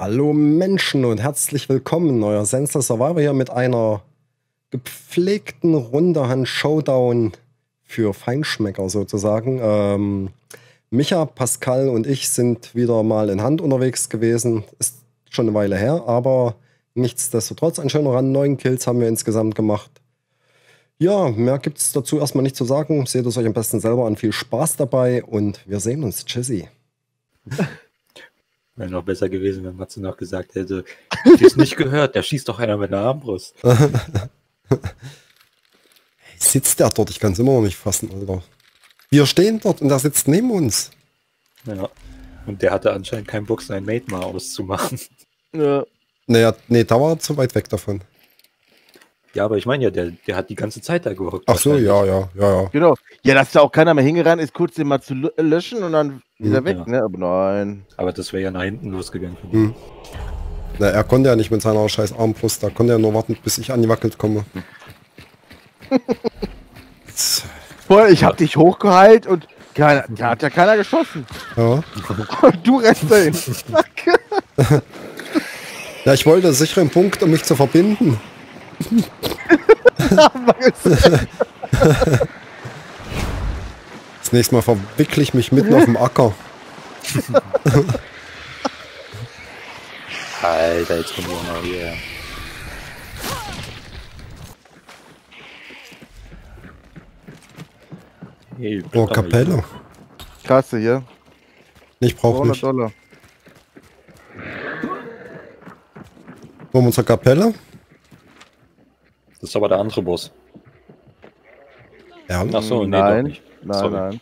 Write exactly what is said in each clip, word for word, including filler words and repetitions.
Hallo Menschen und herzlich willkommen, euer Sensor Survivor hier mit einer gepflegten Runde Hand Showdown für Feinschmecker sozusagen. Ähm, Micha, Pascal und ich sind wieder mal in Hand unterwegs gewesen. Ist schon eine Weile her, aber nichtsdestotrotz ein schöner Run. Neun Kills haben wir insgesamt gemacht. Ja, mehr gibt es dazu erstmal nicht zu sagen. Seht es euch am besten selber an. Viel Spaß dabei und wir sehen uns. Tschüssi. Wäre noch besser gewesen, wenn Matze noch gesagt hätte, ich hab's nicht gehört, da schießt doch einer mit einer Armbrust. Sitzt der dort? Ich kann es immer noch nicht fassen, Alter. Wir stehen dort und er sitzt neben uns. Ja. Und der hatte anscheinend keinen Bock, seinen Mate mal auszumachen. Ja. Naja, nee, da war er zu weit weg davon. Ja, aber ich meine ja, der, der hat die ganze Zeit da gehockt. Ach so, ja, ja, ja, ja. Genau. Ja, dass da auch keiner mehr hingerannt ist, kurz den mal zu lö- löschen und dann wieder Mhm. weg, Ja. ne? Aber nein. Aber das wäre ja nach hinten losgegangen. Hm. Na, er konnte ja nicht mit seiner scheiß Armbrust, da konnte er nur warten, bis ich angewackelt komme. Voll, ich hab dich hochgeheilt und keiner, da hat ja keiner geschossen. Ja. Und du rennst dahin. Ja, ich wollte sicheren Punkt, um mich zu verbinden. Das nächste Mal verwickle ich mich mitten auf dem Acker. Alter, jetzt kommt er mal hier. Hey, Oh, Kapelle. Kasse hier. Ich brauche zweihundert nicht. Dollar. Wollen wir unsere Kapelle? Das ist aber der andere Boss. Ja. Ach so, nee, nein, doch nicht. nein, Sorry. nein.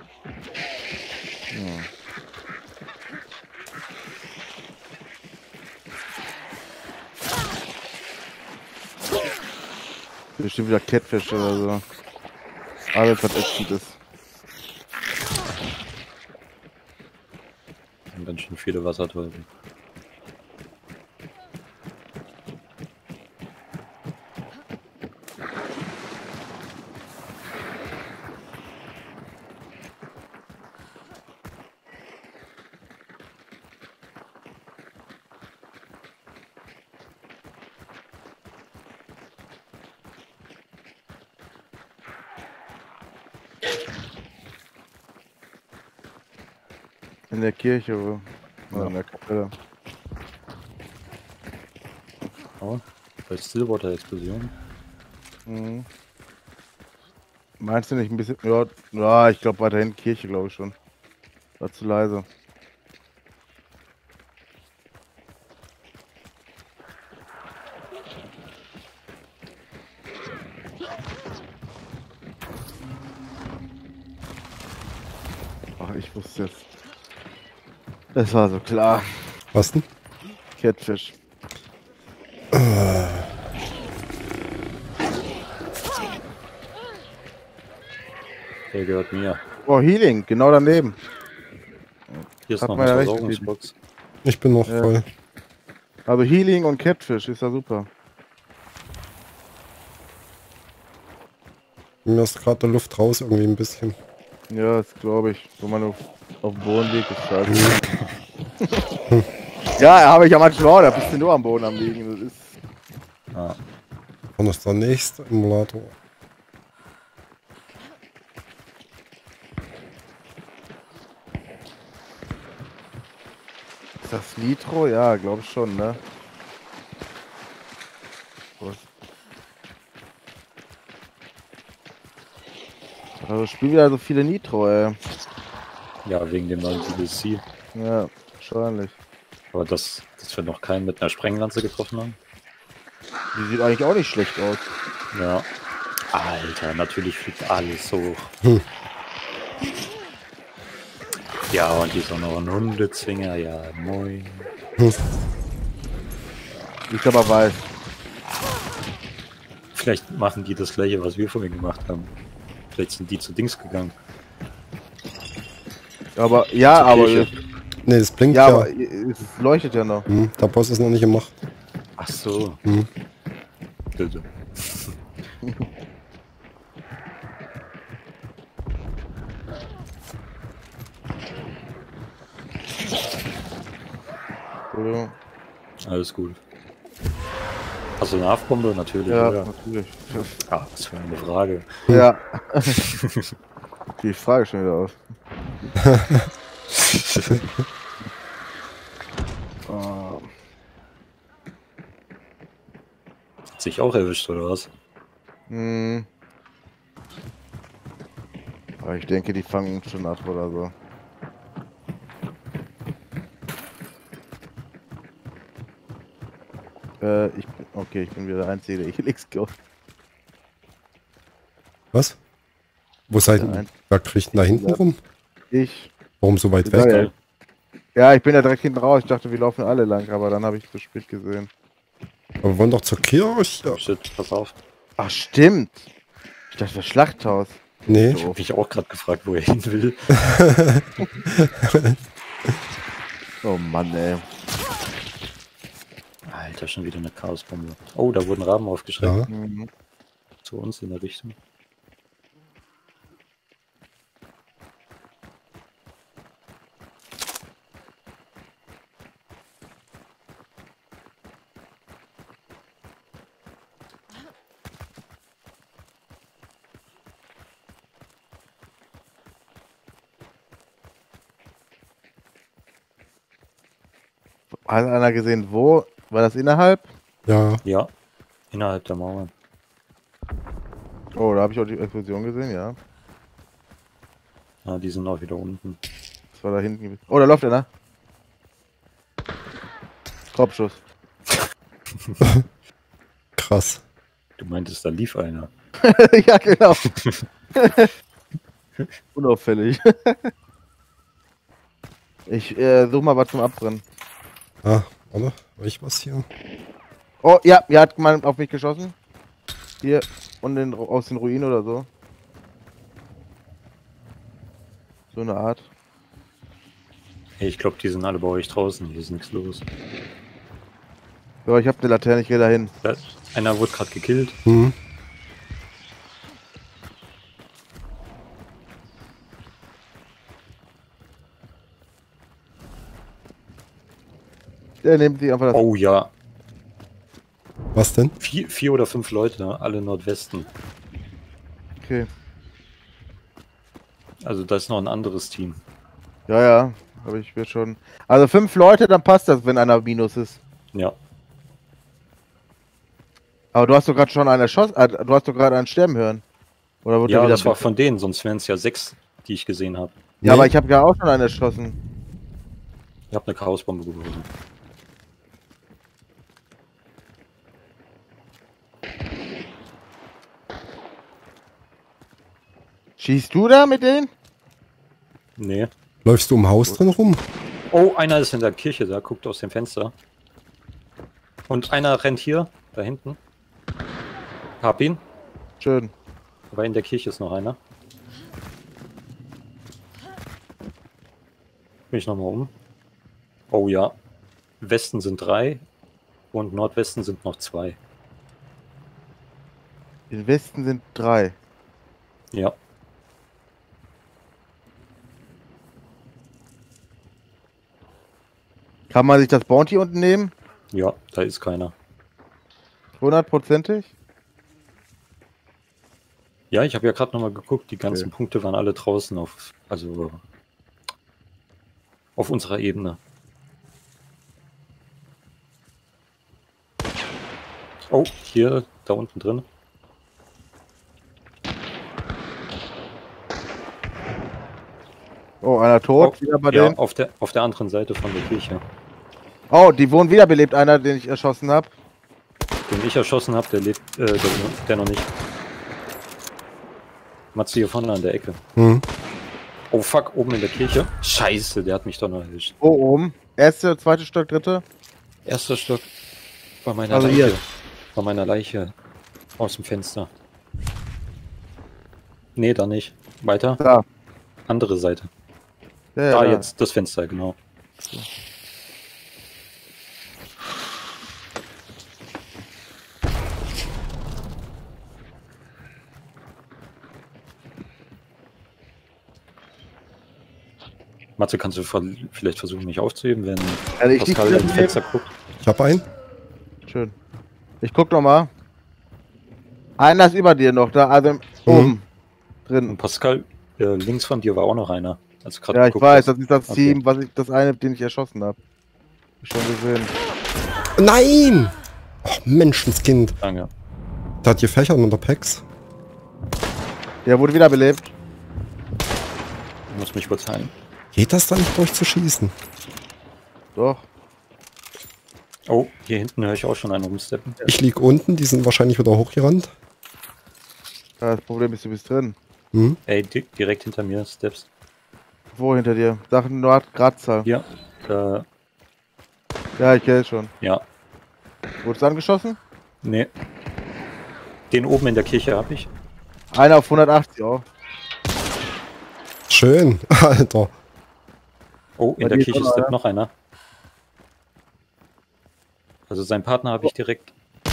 Bestimmt wieder Catfish oder so. Alles, was ätzend ist. Und ganz schön viele Wasserteufel. In der Kirche, wo? Oder Ja. in der Kapelle. Oh, bei Stillwater-Explosion. Mhm. Meinst du nicht ein bisschen? Ja, ja ich glaube weiterhin Kirche, glaube ich schon. War zu leise. Ach, ich wusste jetzt. Das war so klar. Was denn? Catfish. Der gehört mir. Oh, Healing, genau daneben. Hier ist Hat noch man eine ja recht Versorgungsbox. Ich bin noch Ja. voll. Also Healing und Catfish ist ja super. Mir ist gerade der Luft raus irgendwie ein bisschen. Ja, das glaube ich. Wenn man auf, auf dem Boden liegt, ist scheiße. Ja, habe ich ja manchmal auch, da bist du nur am Boden am liegen. Das ist. Ah, Und das ist der nächste Emulator. Ist das Nitro? Ja, glaube ich schon, ne? Was? Also spielen wieder so viele Nitro, ey. ja, wegen dem neuen D L C. Ja, wahrscheinlich. Aber das, dass wir noch keinen mit einer Sprenglanze getroffen haben. Die sieht eigentlich auch nicht schlecht aus. Ja. Alter, natürlich fliegt alles hoch. Hm. Ja, und hier ist auch noch ein Hundezwinger. Ja, moin. Ich aber weiß. Vielleicht machen die das gleiche, was wir vorhin gemacht haben. Vielleicht sind die zu Dings gegangen. Aber ja, Zur aber Kirche. Ne, das blinkt ja, ja. aber es leuchtet ja noch. Hm, der Boss ist noch nicht gemacht. Ach so. Hm. Bitte. So. Alles gut. Hast du eine Haftbombe? Natürlich, Ja, oder? natürlich. Ah, was für eine Frage. Ja. Die Frage schon wieder aus. Oh. Hat sich auch erwischt, oder was? Hm. Aber ich denke, die fangen uns schon ab oder so. Äh, ich bin, okay, ich bin wieder der Einzige, der Helix glaubt. Was? Wo seid Ja, ihr? ein- Wer kriegt denn da hinten Ja. rum? Ich. Warum so weit Ja, weg? ja. Ja, ich bin ja direkt hinten raus. Ich dachte, wir laufen alle lang, aber dann habe ich es zu spät gesehen. Aber wir wollen doch zur Kirche. Oh shit, pass auf. Ach, stimmt. Ich dachte, das Schlachthaus. Nee. Ich hab mich auch gerade gefragt, wo er hin will. Oh Mann, ey. Alter, schon wieder eine Chaosbombe. Oh, da wurden Raben aufgeschreckt. Ja. Mhm. Zu uns in der Richtung. Hat einer gesehen, wo? War das innerhalb? Ja. Ja, innerhalb der Mauern. Oh, da habe ich auch die Explosion gesehen, ja. Ah, die sind auch wieder unten. Das war da hinten. Oh, da läuft einer. Kopfschuss. Krass. Du meintest, da lief einer. Ja, genau. Unauffällig. Ich äh, suche mal was zum Abbrennen. Ah, warte. Hab ich was hier? Oh, ja, er hat mal auf mich geschossen. Hier, und den, aus den Ruinen oder so. So eine Art. Hey, ich glaube, die sind alle bei euch draußen. Hier ist nichts los. So, ich habe eine Laterne, ich gehe dahin. Da, einer wurde gerade gekillt. Hm. Der nimmt sich einfach das. Oh ja, Was denn? vier, vier oder fünf Leute, alle Nordwesten. Okay. Also da ist noch ein anderes Team. Ja, ja, aber ich will schon. Also fünf Leute, dann passt das, wenn einer Minus ist. Ja, Aber du hast doch gerade schon einen erschossen. Äh, du hast doch gerade einen sterben hören. Oder wurde ja der wieder das war von denen, sonst wären es ja sechs, die ich gesehen habe. Ja, Nee. aber ich habe ja auch schon einen erschossen. Ich habe eine Chaosbombe geworfen. Schießt du da mit denen? Nee. Läufst du im Haus drin rum? Oh, einer ist in der Kirche, da guckt aus dem Fenster. Und einer rennt hier, da hinten. Hab ihn. Schön. Aber in der Kirche ist noch einer. Bin ich nochmal um. Oh ja. Westen sind drei und Nordwesten sind noch zwei. Im Westen sind drei. Ja. Kann man sich das Bounty unten nehmen? Ja, da ist keiner. Hundertprozentig? Ja, ich habe ja gerade nochmal geguckt, die ganzen Okay. Punkte waren alle draußen auf, also auf unserer Ebene. Oh, hier, da unten drin. Oh, einer tot. Oh, wieder bei ja, denen. auf der, auf der anderen Seite von der Kirche. Oh, die wurden wiederbelebt. Einer, den ich erschossen habe. Den ich erschossen habe, der lebt, äh, der, der noch nicht. Matze hier vorne an der Ecke. Hm. Oh fuck, oben in der Kirche. Scheiße, der hat mich doch noch erwischt. Oh, oben. Erste, zweite Stock, dritte. Erster Stock. Bei meiner Also Leiche. hier. Bei meiner Leiche. Aus dem Fenster. Nee, da nicht. Weiter. Da. Andere Seite. Ja, ja, Da da. jetzt, das Fenster, genau. Matze, kannst du ver- vielleicht versuchen, mich aufzuheben, wenn Also ich lieg Pascal wieder ins neben- Fenster guckt? Ich hab einen. Schön. Ich guck noch mal. Einer ist über dir noch, da, also oben drin. Und Pascal, äh, links von dir war auch noch einer. Also gerade Ja, ich geguckt weiß, hast. das ist das Okay. Team, was ich, das eine, den ich erschossen habe. Schon gesehen. Nein! Oh, Menschenskind. Danke. Der hat gefächert unter Packs. Der wurde wieder belebt. Ich muss mich kurz heilen. Geht das da nicht durchzuschießen? Doch. Oh, hier hinten höre ich auch schon einen rumsteppen. Ich lieg unten, die sind wahrscheinlich wieder hochgerannt. Ja, das Problem ist, du bist drin. Hm? Ey, di direkt hinter mir, Steps. Wo hinter dir? Sachen Nordgradzahl. Hier. Äh, Ja, ich kenne es schon. ja. Wurdest du angeschossen? Nee. Den oben in der Kirche habe ich. Einer auf hundertachtzig auch. Schön, Alter. Oh, in Bei der dir Kirche ist auch steppt einer. noch einer. Also seinen Partner habe ich direkt.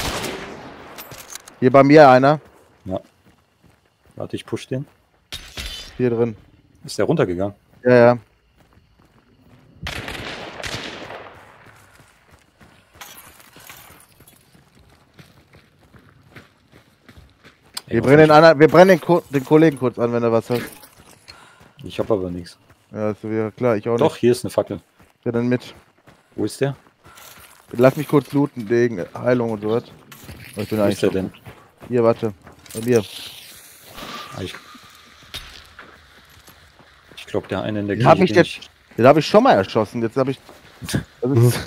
Hier bei mir einer. Warte, ich push den. Hier drin. Ist der runtergegangen? Ja, ja. Ey, Wir was brennen, den, hab anderen, wir brennen den, Ko den Kollegen kurz an, wenn er was hat. ich ich habe aber nichts. Ja, ist ja klar, ich auch Doch, nicht. hier ist eine Fackel. Ja, dann mit. Wo ist der? Lass mich kurz looten, wegen Heilung und sowas. Ich bin Wo eigentlich ist der schon- denn? Hier, warte. Bei mir. Ah, ich ich glaube, der eine in der Den hab Kirche. ich den jetzt- Den habe ich schon mal erschossen. Jetzt habe ich. Das ist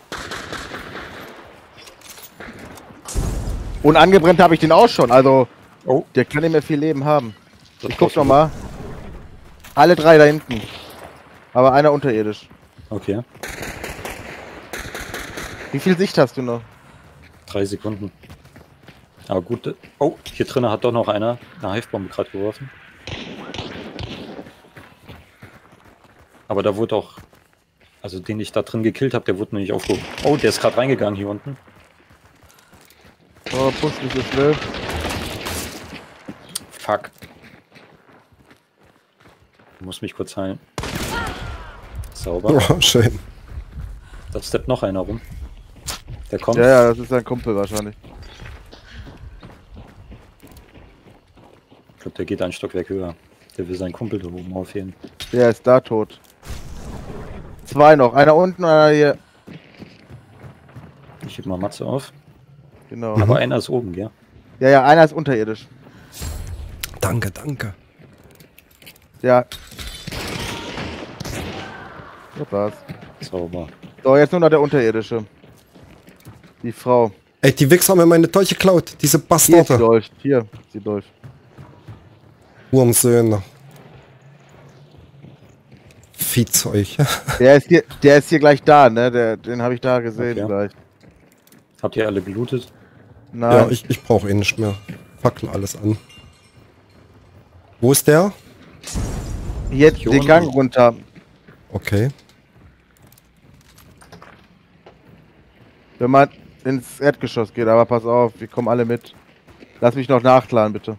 und angebrennt habe ich den auch schon. Also, Oh, der kann nicht mehr viel Leben haben. das Ich guck war's. noch mal. Alle drei da hinten. Aber einer unterirdisch. Okay, Wie viel Sicht hast du noch? drei Sekunden. Aber gut. äh, Oh, hier drinnen hat doch noch einer eine Hivebombe gerade geworfen. Aber da wurde auch. Also den ich da drin gekillt habe, der wurde noch nicht aufgehoben. Oh, der ist gerade reingegangen hier unten. Oh, push mich so schnell. Fuck. Ich muss mich kurz heilen. Sauber. Oh, schön. Da steppt noch einer rum. Der kommt. Ja, ja, das ist sein Kumpel wahrscheinlich. Ich glaube, der geht ein Stockwerk höher. Der will seinen Kumpel da oben aufheben. Der ist da tot. Zwei noch. Einer unten, einer hier. Ich heb mal Matze auf. Genau. Aber einer ist oben, gell? Ja, ja, einer ist unterirdisch. Danke, danke. Ja. Das war's. Sauber. So, jetzt nur noch der Unterirdische. Die Frau. Ey, die Wichser haben mir meine Dolche geklaut. Diese Hier ist Bastarde. Dolch. Hier, ist die Dolch. Wurmsöhne. Viehzeug. Der ist hier, der ist hier gleich da, ne? Der, den habe ich da gesehen Okay. gleich. Habt ihr alle gelootet? Nein. Ja, ich, ich brauche eh nicht mehr. Fackel alles an. Wo ist der? Jetzt Hier den unten. Gang runter. Okay. Wenn man ins Erdgeschoss geht, aber pass auf, wir kommen alle mit. Lass mich noch nachladen, bitte.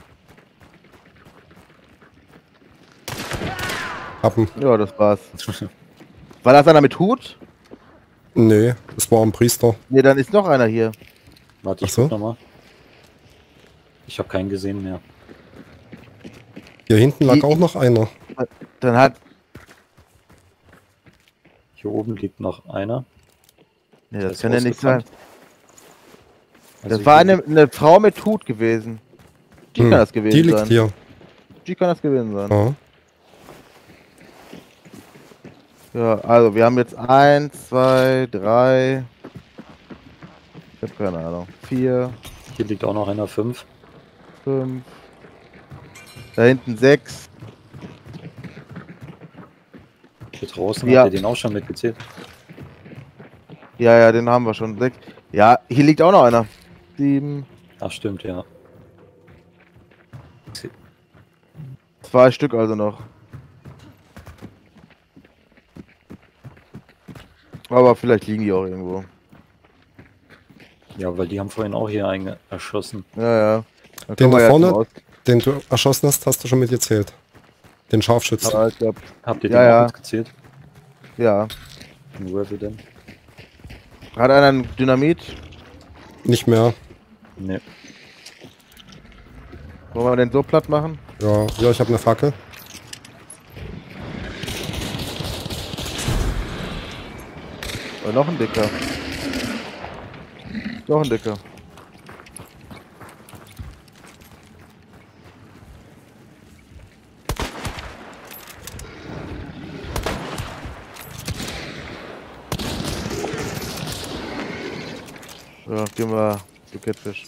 Haben. Ja, das war's. War das einer mit Hut? Nö, das war ein Priester. Ne, dann ist noch einer hier. Warte, ich Ach so. guck nochmal. Ich habe keinen gesehen mehr. Hier hinten lag Die- auch noch einer. Dann hat. Hier oben liegt noch einer. Ne, Der das ist kann ja nicht sein. ausgebrannt. Also Das war hier- eine, eine Frau mit Hut gewesen. Die Hm, kann das gewesen Die liegt sein. hier. Die kann das gewesen sein. Ja. Ja, also wir haben jetzt eins, zwei, drei. Ich hab keine Ahnung. Vier, Hier liegt auch noch einer, fünf. fünf. Da hinten sechs. Hier draußen Ja. habt ihr den auch schon mitgezählt. Ja, ja, den haben wir schon. Sechs. Ja, hier liegt auch noch einer. Sieben. Ach stimmt, ja. Zwei Stück also noch. Aber vielleicht liegen die auch irgendwo. Ja, weil die haben vorhin auch hier einen erschossen. Ja, ja. Den Dann kommen wir da ja vorne? zum Aus- Den du erschossen hast, hast du schon mitgezählt. Den Scharfschützen. Aber ich glaub, Habt ihr Ja, den ja. auch mitgezählt? ja. Wo wir denn? Hat einer ein Dynamit? Nicht mehr. Ne. Wollen wir den so platt machen? Ja, ja, ich habe eine Fackel. Oh, noch ein dicker. Noch ein dicker. So, gehen wir zu Catfish.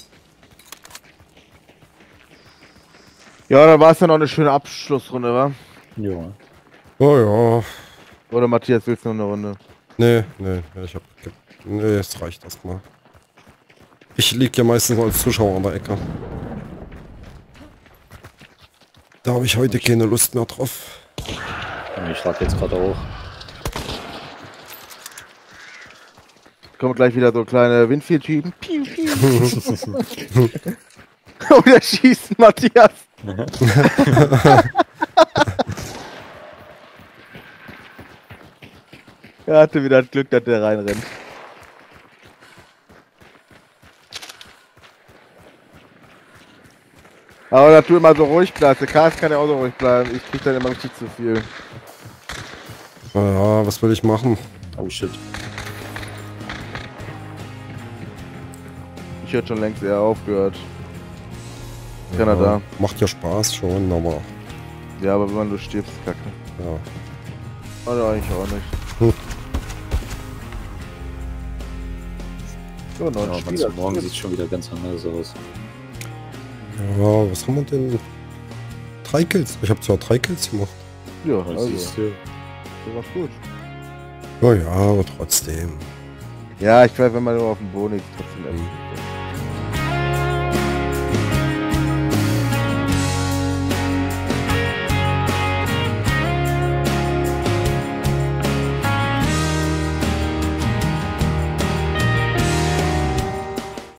Ja, dann war es ja noch eine schöne Abschlussrunde, wa? Ja. Oh ja. Oder Matthias, willst du noch eine Runde? Nee, nee, nee, ich hab. Nee, es reicht erstmal. Ich lieg ja meistens nur als Zuschauer an der Ecke. Da habe ich heute keine Lust mehr drauf. Ich lag jetzt gerade auch. Kommen gleich wieder so kleine Windfield-Typen. Piu, piu. Oh, der schießt, Matthias. Er hatte wieder das Glück, dass der reinrennt. Aber das tut immer so ruhig bleibt. Der K S kann ja auch so ruhig bleiben. Ich krieg dann immer richtig zu viel. Ja, was will ich machen? Oh shit. Ich hätte schon längst eher aufgehört. Kanada. Ja, macht ja Spaß schon, aber. Ja, aber wenn du stirbst, kacke. Ja. Oder eigentlich auch nicht. Hm. So, neun Ja, Spieler. aber morgen sieht schon wieder ganz anders aus. Ja, was haben wir denn? Drei Kills. Ich habe zwar drei Kills gemacht. Ja, Das also, siehst du. das war gut. Oh ja, aber trotzdem. Ja, ich weiß, wenn man nur auf dem Boden ist, trotzdem essen.